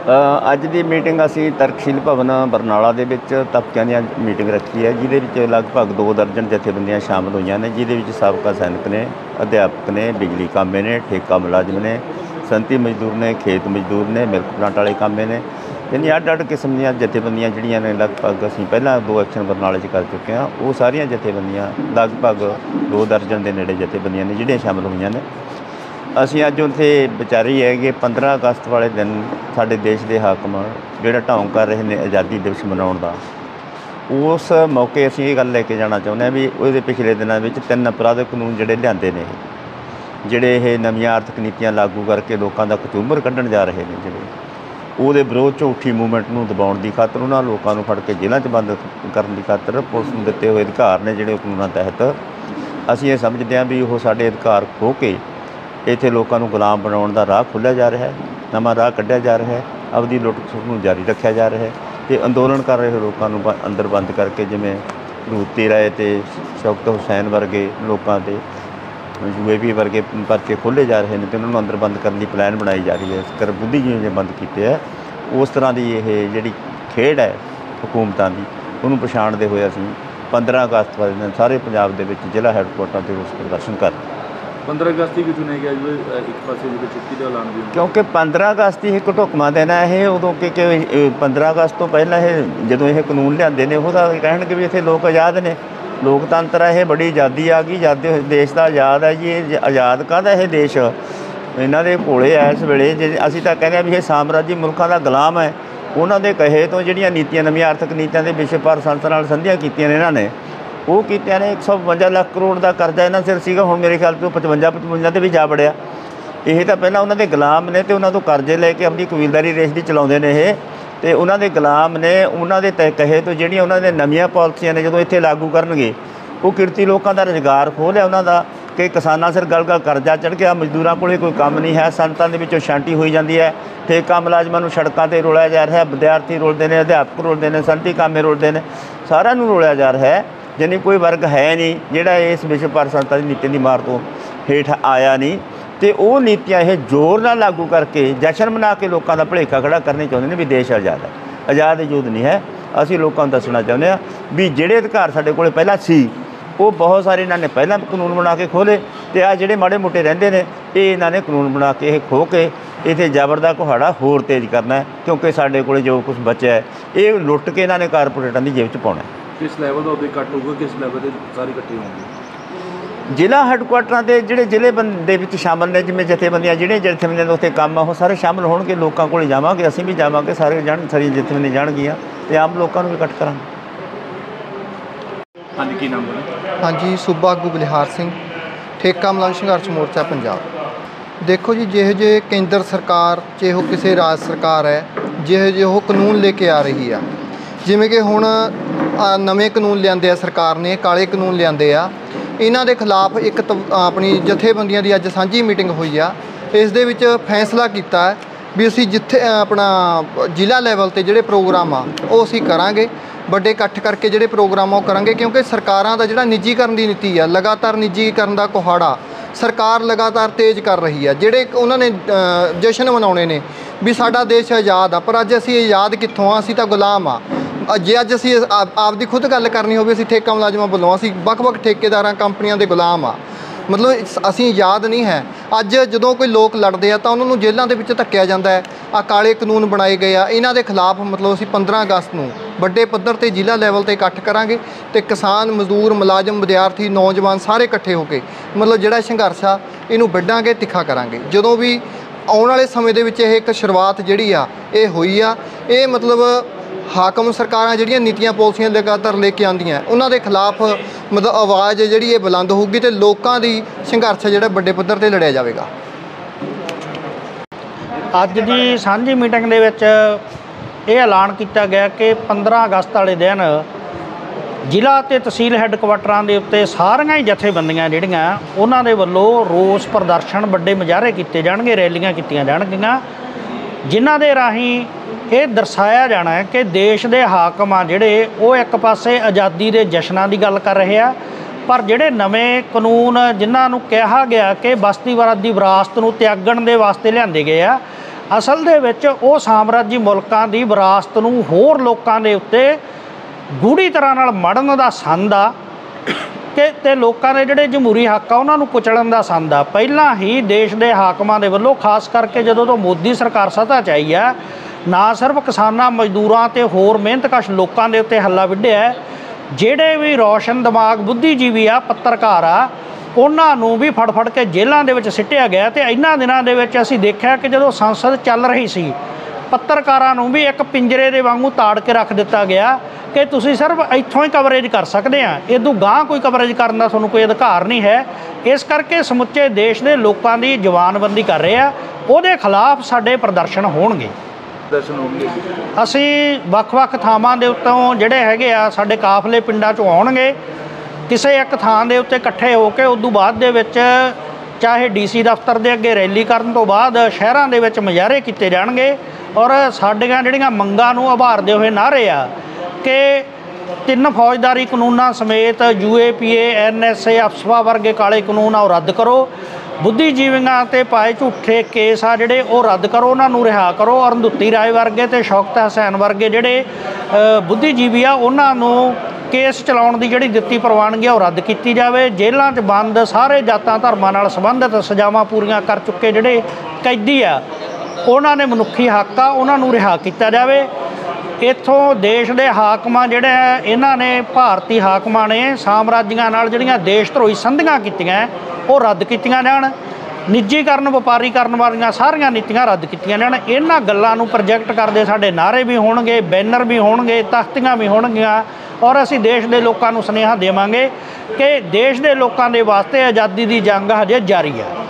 ਅੱਜ ਦੀ ਮੀਟਿੰਗ ਅਸੀਂ ਤਰਕਸ਼ੀਲ ਭਵਨ ਬਰਨਾਲਾ ਦੇ ਵਿੱਚ ਤਬਕਿਆਂ ਦੀ ਮੀਟਿੰਗ ਰੱਖੀ ਹੈ, ਜਿਹਦੇ ਵਿੱਚ ਲਗਭਗ 2 ਦਰਜਨ ਜਥੇਬੰਦੀਆਂ ਸ਼ਾਮਲ ਹੋਈਆਂ ਨੇ, ਜਿਹਦੇ ਵਿੱਚ ਸਾਬਕਾ ਸੈਨਿਕ ਨੇ, ਅਧਿਆਪਕ ਨੇ, ਬਿਜਲੀ ਕਾਮੇ ਨੇ, ਠੇਕਾ ਮੁਲਾਜ਼ਮ ਨੇ, ਸੰਤੀ ਮਜ਼ਦੂਰ ਨੇ, ਖੇਤ ਮਜ਼ਦੂਰ ਨੇ, ਮਿਲਕ ਪਲਾਂਟ ਵਾਲੇ ਕਾਮੇ ਨੇ। ਯਾਨੀ ਅੱਡ ਕਿਸਮ ਦੀਆਂ ਜਥੇਬੰਦੀਆਂ ਜਿਹੜੀਆਂ ਨੇ, ਲਗਭਗ ਅਸੀਂ ਪਹਿਲਾਂ 2 ਐਕਸ਼ਨ ਬਰਨਾਲੇ 'ਚ ਕਰ ਚੁੱਕੇ ਹਾਂ। ਉਹ ਸਾਰੀਆਂ ਜਥੇਬੰਦੀਆਂ ਲਗਭਗ 2 ਦਰਜਨ ਦੇ ਨੇੜੇ ਜਥੇਬੰਦੀਆਂ ਨੇ ਜਿਹੜੀਆਂ ਸ਼ਾਮਲ ਹੋਈਆਂ ਨੇ। ਅਸੀਂ ਅੱਜ ਉੱਥੇ ਵਿਚਾਰੀ ਹੈ ਕਿ 15 ਅਗਸਤ ਵਾਲੇ ਦਿਨ ਸਾਡੇ ਦੇਸ਼ ਦੇ ਹਾਕਮ ਜਿਹੜਾ ਢੌਂਗ ਕਰ ਰਹੇ ਨੇ ਆਜ਼ਾਦੀ ਦਿਵਸ ਮਨਾਉਣ ਦਾ, ਉਸ ਮੌਕੇ ਅਸੀਂ ਇਹ ਗੱਲ ਲੈ ਕੇ ਜਾਣਾ ਚਾਹੁੰਦੇ ਹਾਂ ਵੀ ਉਹਦੇ ਪਿਛਲੇ ਦਿਨਾਂ ਵਿੱਚ 3 ਅਪਰਾਧਿਕ ਕਾਨੂੰਨ ਜਿਹੜੇ ਲਿਆਂਦੇ ਨੇ, ਜਿਹੜੇ ਇਹ ਨਵੀਆਂ ਆਰਥਿਕ ਨੀਤੀਆਂ ਲਾਗੂ ਕਰਕੇ ਲੋਕਾਂ ਦਾ ਕਚੂਮਰ ਕੱਢਣ ਜਾ ਰਹੇ ਨੇ, ਜਿਹੜੇ ਉਹਦੇ ਵਿਰੋਧ 'ਚ ਉੱਠੀ ਮੂਵਮੈਂਟ ਨੂੰ ਦਬਾਉਣ ਦੀ ਖਾਤਰ, ਉਹਨਾਂ ਲੋਕਾਂ ਨੂੰ ਫੜ ਕੇ ਜੇਲ੍ਹਾਂ 'ਚ ਬੰਦ ਕਰਨ ਦੀ ਖਾਤਰ ਪੁਲਿਸ ਨੂੰ ਦਿੱਤੇ ਹੋਏ ਅਧਿਕਾਰ ਨੇ ਜਿਹੜੇ ਕਾਨੂੰਨਾਂ ਤਹਿਤ, ਅਸੀਂ ਇਹ ਸਮਝਦੇ ਹਾਂ ਵੀ ਉਹ ਸਾਡੇ ਅਧਿਕਾਰ ਖੋਹ ਕੇ ਇੱਥੇ ਲੋਕਾਂ ਨੂੰ ਗੁਲਾਮ ਬਣਾਉਣ ਦਾ ਰਾਹ ਖੋਲ੍ਹਿਆ ਜਾ ਰਿਹਾ ਹੈ, ਨਵਾਂ ਰਾਹ ਕੱਢਿਆ ਜਾ ਰਿਹਾ ਹੈ, ਆਪਦੀ ਲੁੱਟ ਖਸੁੱਟ ਨੂੰ ਜਾਰੀ ਰੱਖਿਆ ਜਾ ਰਿਹਾ ਹੈ। ਅਤੇ ਅੰਦੋਲਨ ਕਰ ਰਹੇ ਲੋਕਾਂ ਨੂੰ ਅੰਦਰ ਬੰਦ ਕਰਕੇ, ਜਿਵੇਂ ਰੂਤੀ ਰਾਏ ਅਤੇ ਸ਼ੌਕਤ ਹੁਸੈਨ ਵਰਗੇ ਲੋਕਾਂ ਦੇ UAP ਵਰਗੇ ਪਰਚੇ ਖੋਲ੍ਹੇ ਜਾ ਰਹੇ ਨੇ ਅਤੇ ਉਹਨਾਂ ਨੂੰ ਅੰਦਰ ਬੰਦ ਕਰਨ ਦੀ ਪਲਾਨ ਬਣਾਈ ਜਾ ਰਹੀ ਹੈ। ਇਸ ਕਰ ਬੁੱਧੀਜੀਵੀ ਨੇ ਬੰਦ ਕੀਤੇ ਹੈ। ਉਸ ਤਰ੍ਹਾਂ ਦੀ ਇਹ ਜਿਹੜੀ ਖੇਡ ਹੈ ਹੁਕੂਮਤਾਂ ਦੀ, ਉਹਨੂੰ ਪਛਾਣਦੇ ਹੋਏ ਅਸੀਂ 15 ਅਗਸਤ ਵਾਲੇ ਦਿਨ ਸਾਰੇ ਪੰਜਾਬ ਦੇ ਵਿੱਚ ਜ਼ਿਲ੍ਹਾ ਹੈੱਡਕੁਆਟਰਾਂ 'ਤੇ ਰੋਸ ਪ੍ਰਦਰਸ਼ਨ ਕਰ 15 ਅਗਸਤ ਹੀ ਚੁਣਿਆ ਗਿਆ ਜੀ ਇੱਕ ਪਾਸੇ ਜਿਹੜੇ ਛੁੱਟੀ ਦਾ ਐਲਾਨ ਵੀ, ਕਿਉਂਕਿ 15 ਅਗਸਤ ਹੀ ਇੱਕ ਢੁਕਵਾਂ ਦਿਨ ਹੈ ਇਹ। ਉਦੋਂ ਕਿ 15 ਅਗਸਤ ਤੋਂ ਪਹਿਲਾਂ ਇਹ ਜਦੋਂ ਇਹ ਕਾਨੂੰਨ ਲਿਆਂਦੇ ਨੇ, ਉਹਦਾ ਕਹਿਣਗੇ ਵੀ ਇੱਥੇ ਲੋਕ ਆਜ਼ਾਦ ਨੇ, ਲੋਕਤੰਤਰ ਹੈ, ਇਹ ਬੜੀ ਆਜ਼ਾਦੀ ਆ ਗਈ, ਆਜ਼ਾਦੀ ਦੇਸ਼ ਦਾ ਆਜ਼ਾਦ ਹੈ ਜੀ। ਇਹ ਆਜ਼ਾਦ ਕਾਹਦਾ ਇਹ ਦੇਸ਼ ਇਹਨਾਂ ਦੇ ਕੋਲੇ ਹੈ ਇਸ ਵੇਲੇ। ਜੇ ਅਸੀਂ ਤਾਂ ਕਹਿੰਦੇ ਹਾਂ ਵੀ ਇਹ ਸਾਮਰਾਜੀ ਮੁਲਕਾਂ ਦਾ ਗੁਲਾਮ ਹੈ। ਉਹਨਾਂ ਦੇ ਕਹੇ ਤੋਂ ਜਿਹੜੀਆਂ ਨੀਤੀਆਂ, ਨਵੀਆਂ ਆਰਥਿਕ ਨੀਤੀਆਂ ਦੇ ਵਿਸ਼ਵ ਭਰ ਸੰਸਥਾ ਨਾਲ ਸੰਧੀਆਂ ਕੀਤੀਆਂ ਨੇ ਇਹਨਾਂ ਨੇ, ਉਹ ਕੀਤਿਆਂ ਨੇ। 152 ਲੱਖ ਕਰੋੜ ਦਾ ਕਰਜ਼ਾ ਇਹਨਾਂ ਸਿਰ ਸੀਗਾ, ਹੁਣ ਮੇਰੇ ਖਿਆਲ ਤੋਂ 55 'ਤੇ ਵੀ ਜਾ ਵੜਿਆ। ਇਹ ਤਾਂ ਪਹਿਲਾਂ ਉਹਨਾਂ ਦੇ ਗੁਲਾਮ ਨੇ ਅਤੇ ਉਹਨਾਂ ਤੋਂ ਕਰਜ਼ੇ ਲੈ ਕੇ ਆਪਣੀ ਕਬੀਲਦਾਰੀ ਰੇਸ ਦੀ ਚਲਾਉਂਦੇ ਨੇ ਇਹ, ਅਤੇ ਉਹਨਾਂ ਦੇ ਗੁਲਾਮ ਨੇ। ਉਹਨਾਂ ਦੇ ਕਹੇ ਤੋਂ ਜਿਹੜੀਆਂ ਉਹਨਾਂ ਦੇ ਨਵੀਆਂ ਪਾਲਿਸੀਆਂ ਨੇ ਜਦੋਂ ਇੱਥੇ ਲਾਗੂ ਕਰਨਗੇ, ਉਹ ਕਿਰਤੀ ਲੋਕਾਂ ਦਾ ਰੁਜ਼ਗਾਰ ਖੋਹ ਲਿਆ ਉਹਨਾਂ ਦਾ, ਕਿ ਕਿਸਾਨਾਂ ਸਿਰ ਗਲ ਕਰਜ਼ਾ ਚੜ੍ਹ ਗਿਆ, ਮਜ਼ਦੂਰਾਂ ਕੋਲ ਕੋਈ ਕੰਮ ਨਹੀਂ ਹੈ, ਸੰਤਾਂ ਦੇ ਵਿੱਚੋਂ ਛਾਂਟੀ ਹੋਈ ਜਾਂਦੀ ਹੈ, ਠੇਕਾ ਮੁਲਾਜ਼ਮਾਂ ਨੂੰ ਸੜਕਾਂ 'ਤੇ ਰੋਲਿਆ ਜਾ ਰਿਹਾ, ਵਿਦਿਆਰਥੀ ਰੋਲਦੇ ਨੇ, ਅਧਿਆਪਕ ਰੋਲਦੇ ਨੇ, ਸੰਤੀ ਕਾਮੇ ਰੋਲਦੇ ਨੇ, ਸਾਰਿਆਂ ਨੂੰ ਰੋਲਿਆ ਜਾ ਰਿਹਾ ਹੈ। ਜਾਨੀ ਕੋਈ ਵਰਗ ਹੈ ਨਹੀਂ ਜਿਹੜਾ ਇਸ ਵਿਸ਼ਵ ਭਰ ਸੰਸਥਾ ਦੀ ਨੀਤੀ ਦੀ ਮਾਰ ਤੋਂ ਹੇਠ ਆਇਆ ਨਹੀਂ। ਅਤੇ ਉਹ ਨੀਤੀਆਂ ਇਹ ਜ਼ੋਰ ਨਾਲ ਲਾਗੂ ਕਰਕੇ ਜਸ਼ਨ ਮਨਾ ਕੇ ਲੋਕਾਂ ਦਾ ਭੁਲੇਖਾ ਖੜਾ ਕਰਨੇ ਚਾਹੁੰਦੇ ਨੇ ਵੀ ਦੇਸ਼ ਆਜ਼ਾਦ ਹੈ। ਆਜ਼ਾਦ ਵਜੂਦ ਨਹੀਂ ਹੈ। ਅਸੀਂ ਲੋਕਾਂ ਨੂੰ ਦੱਸਣਾ ਚਾਹੁੰਦੇ ਹਾਂ ਵੀ ਜਿਹੜੇ ਅਧਿਕਾਰ ਸਾਡੇ ਕੋਲ ਪਹਿਲਾਂ ਸੀ, ਉਹ ਬਹੁਤ ਸਾਰੇ ਇਹਨਾਂ ਨੇ ਪਹਿਲਾਂ ਕਾਨੂੰਨ ਬਣਾ ਕੇ ਖੋਲ੍ਹੇ, ਅਤੇ ਆਹ ਜਿਹੜੇ ਮਾੜੇ ਮੋਟੇ ਰਹਿੰਦੇ ਨੇ, ਇਹ ਇਹਨਾਂ ਨੇ ਕਾਨੂੰਨ ਬਣਾ ਕੇ ਇਹ ਖੋਹ ਕੇ ਇੱਥੇ ਜ਼ਬਰ ਦਾ ਕੁਹਾੜਾ ਹੋਰ ਤੇਜ਼ ਕਰਨਾ ਹੈ। ਕਿਉਂਕਿ ਸਾਡੇ ਕੋਲ ਜੋ ਕੁਛ ਬਚਿਆ ਹੈ, ਇਹ ਲੁੱਟ ਕੇ ਇਹਨਾਂ ਨੇ ਕਾਰਪੋਰੇਟਾਂ ਦੀ ਜੇਬ 'ਚ ਪਾਉਣਾ। ਕਿਸ ਲੈਵਲ ਦਾ ਉਹਦੇ ਕੱਟ ਹੋਊਗਾ, ਕਿਸ ਲੈਵਲ 'ਤੇ ਸਾਰੇ ਇਕੱਠੇ ਹੋਣਗੇ? ਜ਼ਿਲ੍ਹਾ ਹੈੱਡਕੁਆਟਰਾਂ ਦੇ ਜਿਹੜੇ ਜ਼ਿਲ੍ਹੇ ਦੇ ਵਿੱਚ ਸ਼ਾਮਲ ਨੇ, ਜਿਵੇਂ ਜਥੇਬੰਦੀਆਂ, ਜਿਹੜੀਆਂ ਜਥੇਬੰਦੀਆਂ ਦੇ ਉੱਥੇ ਕੰਮ ਆ, ਉਹ ਸਾਰੇ ਸ਼ਾਮਲ ਹੋਣਗੇ। ਲੋਕਾਂ ਕੋਲ ਜਾਵਾਂਗੇ, ਅਸੀਂ ਵੀ ਜਾਵਾਂਗੇ, ਸਾਰੇ ਸਾਰੀਆਂ ਜਥੇਬੰਦੀਆਂ ਜਾਣਗੀਆਂ ਅਤੇ ਆਮ ਲੋਕਾਂ ਨੂੰ ਵੀ ਇਕੱਠ ਕਰਾਂਗੇ। ਹਾਂਜੀ, ਕੀ ਨਾਮ ਹੈ? ਹਾਂਜੀ, ਸੂਬਾ ਆਗੂ ਬਲਿਹਾਰ ਸਿੰਘ, ਠੇਕਾ ਮੁਲਾਜ਼ਮ ਸੰਘਰਸ਼ ਮੋਰਚਾ ਪੰਜਾਬ। ਦੇਖੋ ਜੀ, ਜਿਹੋ ਜਿਹੇ ਕੇਂਦਰ ਸਰਕਾਰ ਚਾਹੇ ਉਹ ਕਿਸੇ ਰਾਜ ਸਰਕਾਰ ਹੈ, ਜਿਹੋ ਜਿਹੇ ਉਹ ਕਾਨੂੰਨ ਲੈ ਕੇ ਆ ਰਹੀ ਆ, ਜਿਵੇਂ ਕਿ ਹੁਣ ਨਵੇਂ ਕਾਨੂੰਨ ਲਿਆਂਦੇ ਆ ਸਰਕਾਰ ਨੇ, ਕਾਲੇ ਕਾਨੂੰਨ ਲਿਆਂਦੇ ਆ, ਇਹਨਾਂ ਦੇ ਖਿਲਾਫ ਇੱਕ ਆਪਣੀ ਜਥੇਬੰਦੀਆਂ ਦੀ ਅੱਜ ਸਾਂਝੀ ਮੀਟਿੰਗ ਹੋਈ ਆ। ਇਸ ਦੇ ਵਿੱਚ ਫੈਸਲਾ ਕੀਤਾ ਹੈ ਵੀ ਅਸੀਂ ਜਿੱਥੇ ਆਪਣਾ ਜ਼ਿਲ੍ਹਾ ਲੈਵਲ 'ਤੇ ਜਿਹੜੇ ਪ੍ਰੋਗਰਾਮ ਆ ਉਹ ਅਸੀਂ ਕਰਾਂਗੇ, ਵੱਡੇ ਇਕੱਠ ਕਰਕੇ ਜਿਹੜੇ ਪ੍ਰੋਗਰਾਮ ਉਹ ਕਰਾਂਗੇ। ਕਿਉਂਕਿ ਸਰਕਾਰਾਂ ਦਾ ਜਿਹੜਾ ਨਿੱਜੀਕਰਨ ਦੀ ਨੀਤੀ ਆ, ਲਗਾਤਾਰ ਨਿੱਜੀਕਰਨ ਦਾ ਕੁਹਾੜਾ ਸਰਕਾਰ ਲਗਾਤਾਰ ਤੇਜ਼ ਕਰ ਰਹੀ ਆ। ਜਿਹੜੇ ਉਹਨਾਂ ਨੇ ਜਸ਼ਨ ਮਨਾਉਣੇ ਨੇ ਵੀ ਸਾਡਾ ਦੇਸ਼ ਆਜ਼ਾਦ ਆ, ਪਰ ਅੱਜ ਅਸੀਂ ਆਜ਼ਾਦ ਕਿੱਥੋਂ ਆ? ਅਸੀਂ ਤਾਂ ਗੁਲਾਮ ਆ। ਜੇ ਅੱਜ ਅਸੀਂ ਆਪਦੀ ਖੁਦ ਗੱਲ ਕਰਨੀ ਹੋਵੇ, ਅਸੀਂ ਠੇਕਾ ਮੁਲਾਜ਼ਮਾਂ ਵੱਲੋਂ ਅਸੀਂ ਵੱਖ-ਵੱਖ ਠੇਕੇਦਾਰਾਂ, ਕੰਪਨੀਆਂ ਦੇ ਗੁਲਾਮ ਆ। ਮਤਲਬ ਅਸੀਂ ਆਜ਼ਾਦ ਨਹੀਂ ਹੈ। ਅੱਜ ਜਦੋਂ ਕੋਈ ਲੋਕ ਲੜਦੇ ਆ ਤਾਂ ਉਹਨਾਂ ਨੂੰ ਜੇਲ੍ਹਾਂ ਦੇ ਵਿੱਚ ਧੱਕਿਆ ਜਾਂਦਾ ਹੈ। ਆਹ ਕਾਲੇ ਕਾਨੂੰਨ ਬਣਾਏ ਗਏ ਆ, ਇਹਨਾਂ ਦੇ ਖਿਲਾਫ ਮਤਲਬ ਅਸੀਂ 15 ਅਗਸਤ ਨੂੰ ਵੱਡੇ ਪੱਧਰ 'ਤੇ ਜ਼ਿਲ੍ਹਾ ਲੈਵਲ 'ਤੇ ਇਕੱਠ ਕਰਾਂਗੇ ਅਤੇ ਕਿਸਾਨ, ਮਜ਼ਦੂਰ, ਮੁਲਾਜ਼ਮ, ਵਿਦਿਆਰਥੀ, ਨੌਜਵਾਨ ਸਾਰੇ ਇਕੱਠੇ ਹੋ ਕੇ ਮਤਲਬ ਜਿਹੜਾ ਸੰਘਰਸ਼ ਆ ਇਹਨੂੰ ਵੱਢਾਂਗੇ, ਤਿੱਖਾ ਕਰਾਂਗੇ। ਜਦੋਂ ਵੀ ਆਉਣ ਵਾਲੇ ਸਮੇਂ ਦੇ ਵਿੱਚ ਇਹ ਇੱਕ ਸ਼ੁਰੂਆਤ ਜਿਹੜੀ ਆ ਇਹ ਹੋਈ ਆ, ਇਹ ਮਤਲਬ ਹਾਕਮ ਸਰਕਾਰਾਂ ਜਿਹੜੀਆਂ ਨੀਤੀਆਂ ਪਾਲਿਸੀਆਂ ਲਗਾਤਾਰ ਲੈ ਕੇ ਆਉਂਦੀਆਂ, ਉਹਨਾਂ ਦੇ ਖਿਲਾਫ ਮਤਲਬ ਆਵਾਜ਼ ਜਿਹੜੀ ਇਹ ਬੁਲੰਦ ਹੋਊਗੀ ਅਤੇ ਲੋਕਾਂ ਦੀ ਸੰਘਰਸ਼ ਜਿਹੜਾ ਵੱਡੇ ਪੱਧਰ 'ਤੇ ਲੜਿਆ ਜਾਵੇਗਾ। ਅੱਜ ਦੀ ਸਾਂਝੀ ਮੀਟਿੰਗ ਦੇ ਵਿੱਚ ਇਹ ਐਲਾਨ ਕੀਤਾ ਗਿਆ ਕਿ 15 ਅਗਸਤ ਵਾਲੇ ਦਿਨ ਜ਼ਿਲ੍ਹਾ ਅਤੇ ਤਹਿਸੀਲ ਹੈੱਡਕੁਆਟਰਾਂ ਦੇ ਉੱਤੇ ਸਾਰੀਆਂ ਹੀ ਜਥੇਬੰਦੀਆਂ ਜਿਹੜੀਆਂ ਉਹਨਾਂ ਦੇ ਵੱਲੋਂ ਰੋਸ ਪ੍ਰਦਰਸ਼ਨ, ਵੱਡੇ ਮੁਜ਼ਾਹਰੇ ਕੀਤੇ ਜਾਣਗੇ, ਰੈਲੀਆਂ ਕੀਤੀਆਂ ਜਾਣਗੀਆਂ, ਜਿਨ੍ਹਾਂ ਦੇ ਰਾਹੀਂ ਇਹ ਦਰਸਾਇਆ ਜਾਣਾ ਹੈ ਕਿ ਦੇਸ਼ ਦੇ ਹਾਕਮ ਆ ਜਿਹੜੇ ਉਹ ਇੱਕ ਪਾਸੇ ਆਜ਼ਾਦੀ ਦੇ ਜਸ਼ਨਾਂ ਦੀ ਗੱਲ ਕਰ ਰਹੇ ਆ, ਪਰ ਜਿਹੜੇ ਨਵੇਂ ਕਾਨੂੰਨ ਜਿਨ੍ਹਾਂ ਨੂੰ ਕਿਹਾ ਗਿਆ ਕਿ ਬਸਤੀਵਾਦ ਦੀ ਵਿਰਾਸਤ ਨੂੰ ਤਿਆਗਣ ਦੇ ਵਾਸਤੇ ਲਿਆਂਦੇ ਗਏ ਆ, ਅਸਲ ਦੇ ਵਿੱਚ ਉਹ ਸਾਮਰਾਜੀ ਮੁਲਕਾਂ ਦੀ ਵਿਰਾਸਤ ਨੂੰ ਹੋਰ ਲੋਕਾਂ ਦੇ ਉੱਤੇ ਗੂੜੀ ਤਰ੍ਹਾਂ ਨਾਲ ਮੜਨ ਦਾ ਸੰਦ ਆ ਕਿ ਤੇ ਲੋਕਾਂ ਦੇ ਜਿਹੜੇ ਜਮਹੂਰੀ ਹੱਕ ਆ ਉਹਨਾਂ ਨੂੰ ਕੁਚਲਣ ਦਾ ਸੰਦ ਆ। ਪਹਿਲਾਂ ਹੀ ਦੇਸ਼ ਦੇ ਹਾਕਮਾਂ ਦੇ ਵੱਲੋਂ ਖਾਸ ਕਰਕੇ ਜਦੋਂ ਤੋਂ ਮੋਦੀ ਸਰਕਾਰ ਸੱਤਾ 'ਚ ਆਈ ਆ, ਨਾ ਸਿਰਫ ਕਿਸਾਨਾਂ, ਮਜ਼ਦੂਰਾਂ ਤੇ ਹੋਰ ਮਿਹਨਤਕਸ਼ ਲੋਕਾਂ ਦੇ ਉੱਤੇ ਹੱਲਾ ਵਿੱਢਿਆ। ਜਿਹੜੇ ਵੀ ਰੌਸ਼ਨ ਦਿਮਾਗ ਬੁੱਧੀਜੀਵੀ ਆ, ਪੱਤਰਕਾਰ ਆ, ਉਹਨਾਂ ਨੂੰ ਵੀ ਫੜ ਕੇ ਜੇਲ੍ਹਾਂ ਦੇ ਵਿੱਚ ਸਿੱਟਿਆ ਗਿਆ। ਤੇ ਇਹਨਾਂ ਦਿਨਾਂ ਦੇ ਵਿੱਚ ਅਸੀਂ ਦੇਖਿਆ ਕਿ ਜਦੋਂ ਸੰਸਦ ਚੱਲ ਰਹੀ ਸੀ, ਪੱਤਰਕਾਰਾਂ ਨੂੰ ਵੀ ਇੱਕ ਪਿੰਜਰੇ ਦੇ ਵਾਂਗੂ ਤਾੜ ਕੇ ਰੱਖ ਦਿੱਤਾ ਗਿਆ ਕਿ ਤੁਸੀਂ ਸਿਰਫ ਇੱਥੋਂ ਹੀ ਕਵਰੇਜ ਕਰ ਸਕਦੇ ਆ, ਇਦੋਂ ਗਾਂਹ ਕੋਈ ਕਵਰੇਜ ਕਰਨ ਦਾ ਤੁਹਾਨੂੰ ਕੋਈ ਅਧਿਕਾਰ ਨਹੀਂ ਹੈ। ਇਸ ਕਰਕੇ ਸਮੁੱਚੇ ਦੇਸ਼ ਦੇ ਲੋਕਾਂ ਦੀ ਜਵਾਨਬੰਦੀ ਕਰ ਰਹੇ ਆ, ਉਹਦੇ ਖਿਲਾਫ ਸਾਡੇ ਪ੍ਰਦਰਸ਼ਨ ਹੋਣਗੇ। ਅਸੀਂ ਵੱਖ-ਵੱਖ ਥਾਵਾਂ ਦੇ ਉੱਤੋਂ ਜਿਹੜੇ ਹੈਗੇ ਆ ਸਾਡੇ ਕਾਫਲੇ ਪਿੰਡਾਂ 'ਚੋਂ ਆਉਣਗੇ। ਕਿਸੇ ਇੱਕ ਥਾਂ ਦੇ ਉੱਤੇ ਇਕੱਠੇ ਹੋ ਕੇ ਉਦੋਂ ਬਾਅਦ ਦੇ ਵਿੱਚ ਚਾਹੇ DC ਦਫ਼ਤਰ ਦੇ ਅੱਗੇ ਰੈਲੀ ਕਰਨ ਤੋਂ ਬਾਅਦ ਸ਼ਹਿਰਾਂ ਦੇ ਵਿੱਚ ਮੁਜ਼ਾਹਰੇ ਕੀਤੇ ਜਾਣਗੇ। ਔਰ ਸਾਡੀਆਂ ਜਿਹੜੀਆਂ ਮੰਗਾਂ ਨੂੰ ਉਭਾਰਦੇ ਹੋਏ ਨਾਅਰੇ ਆ ਕਿ 3 ਫੌਜਦਾਰੀ ਕਾਨੂੰਨਾਂ ਸਮੇਤ UAPA, NSA, ਅਫਸਪਾ ਵਰਗੇ ਕਾਲੇ ਕਾਨੂੰਨ ਆ ਉਹ ਰੱਦ ਕਰੋ। ਬੁੱਧੀਜੀਵੀਆਂ 'ਤੇ ਪਾਏ ਝੂਠੇ ਕੇਸ ਆ ਜਿਹੜੇ ਉਹ ਰੱਦ ਕਰੋ, ਉਹਨਾਂ ਨੂੰ ਰਿਹਾ ਕਰੋ। ਅਰੁੰਧਤੀ ਰਾਏ ਵਰਗੇ ਤੇ ਸ਼ੌਕਤ ਹਸੈਨ ਵਰਗੇ ਜਿਹੜੇ ਬੁੱਧੀਜੀਵੀ ਆ ਉਹਨਾਂ ਨੂੰ ਕੇਸ ਚਲਾਉਣ ਦੀ ਜਿਹੜੀ ਦਿੱਤੀ ਪ੍ਰਵਾਨਗੀ ਆ ਉਹ ਰੱਦ ਕੀਤੀ ਜਾਵੇ। ਜੇਲ੍ਹਾਂ 'ਚ ਬੰਦ ਸਾਰੇ ਜਾਤਾਂ ਧਰਮਾਂ ਨਾਲ ਸੰਬੰਧਿਤ ਸਜ਼ਾਵਾਂ ਪੂਰੀਆਂ ਕਰ ਚੁੱਕੇ ਜਿਹੜੇ ਕੈਦੀ ਆ, ਉਹਨਾਂ ਨੇ ਮਨੁੱਖੀ ਹੱਕ ਆ, ਉਹਨਾਂ ਨੂੰ ਰਿਹਾ ਕੀਤਾ ਜਾਵੇ। ਇੱਥੋਂ ਦੇਸ਼ ਦੇ ਹਾਕਮਾਂ ਜਿਹੜੇ ਆ, ਇਹਨਾਂ ਨੇ ਭਾਰਤੀ ਹਾਕਮਾਂ ਨੇ ਸਾਮਰਾਜੀਆਂ ਨਾਲ ਜਿਹੜੀਆਂ ਦੇਸ਼ ਧਰੋਹੀ ਸੰਧੀਆਂ ਕੀਤੀਆਂ ਉਹ ਰੱਦ ਕੀਤੀਆਂ ਜਾਣ। ਨਿੱਜੀਕਰਨ, ਵਪਾਰੀਕਰਨ ਵਾਲੀਆਂ ਸਾਰੀਆਂ ਨੀਤੀਆਂ ਰੱਦ ਕੀਤੀਆਂ ਜਾਣ। ਇਹਨਾਂ ਗੱਲਾਂ ਨੂੰ ਪ੍ਰੋਜੈਕਟ ਕਰਦੇ ਸਾਡੇ ਨਾਅਰੇ ਵੀ ਹੋਣਗੇ, ਬੈਨਰ ਵੀ ਹੋਣਗੇ, ਤਖਤੀਆਂ ਵੀ ਹੋਣਗੀਆਂ। ਔਰ ਅਸੀਂ ਦੇਸ਼ ਦੇ ਲੋਕਾਂ ਨੂੰ ਸੁਨੇਹਾ ਦੇਵਾਂਗੇ ਕਿ ਦੇਸ਼ ਦੇ ਲੋਕਾਂ ਦੇ ਵਾਸਤੇ ਆਜ਼ਾਦੀ ਦੀ ਜੰਗ ਹਜੇ ਜਾਰੀ ਹੈ।